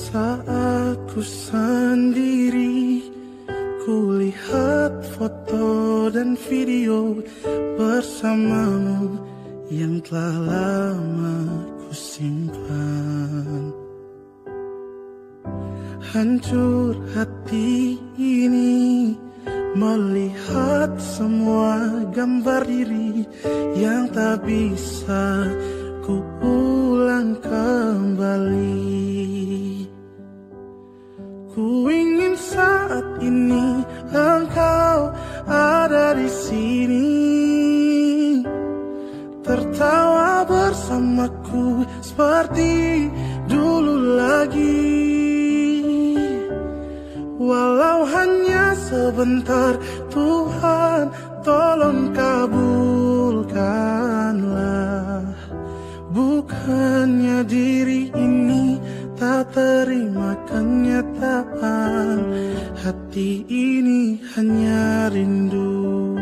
Saat ku sendiri, kulihat foto dan video bersamamu yang telah lama ku simpan. Hancur hati ini melihat semua gambar diri yang tak bisa ku ulang kembali. Ku ingin saat ini engkau ada di sini, tertawa bersamaku seperti dulu lagi. Walau hanya sebentar, Tuhan tolong kabulkanlah. Bukannya diri ini tak terima kenyataan, hati ini hanya rindu.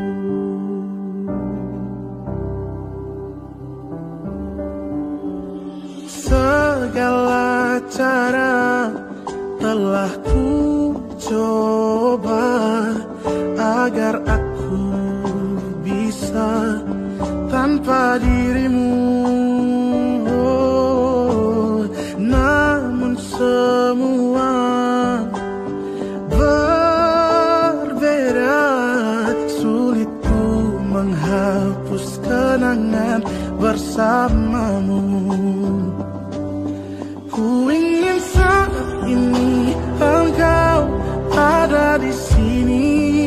Segala cara telah ku coba agar aku bisa tanpa dirimu. Namun semua berbeda, sulit ku menghapus kenangan bersamamu. Ku ingin saat ini engkau ada di sini,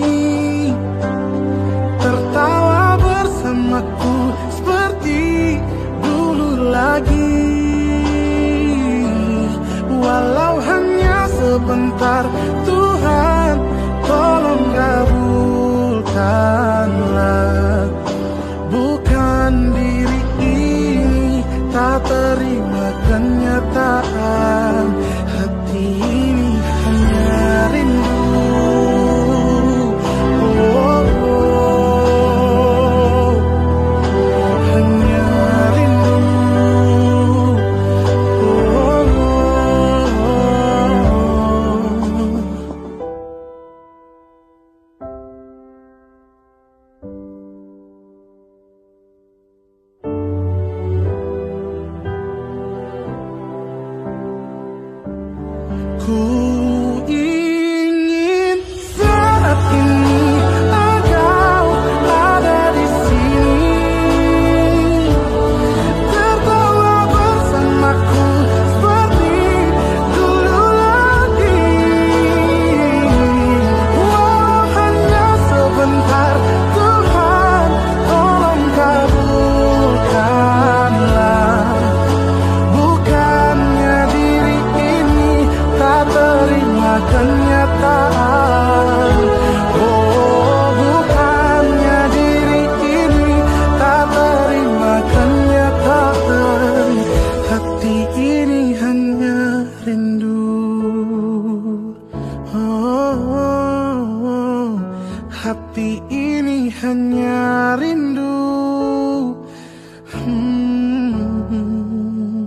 tertawa bersamaku seperti dulu lagi. Walau hanya sebentar, Tuhan tolong kabulkanlah. Bukan diri ini tak terima kenyataan, hati ini hanya rindu. Ku ingin saat ini engkau ada di sini, tertawa bersamaku seperti dulu lagi. Walau hanya sebentar, Tuhan tolong kabulkanlah. Bukannya diri ini tak terima kenyataan. Oh, bukannya diri ini tak terima kenyataan, hati ini hanya rindu. Oh, hati ini hanya rindu.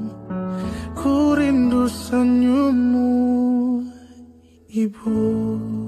Ku rindu senyummu, Ibu.